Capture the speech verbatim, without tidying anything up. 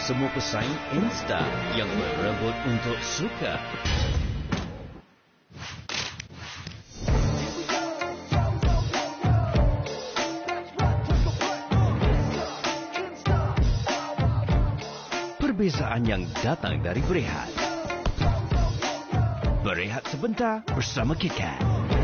semua pesaing Insta yang berebut untuk suka. Perbezaan yang datang dari berehat. Berehat sebentar bersama KitKat.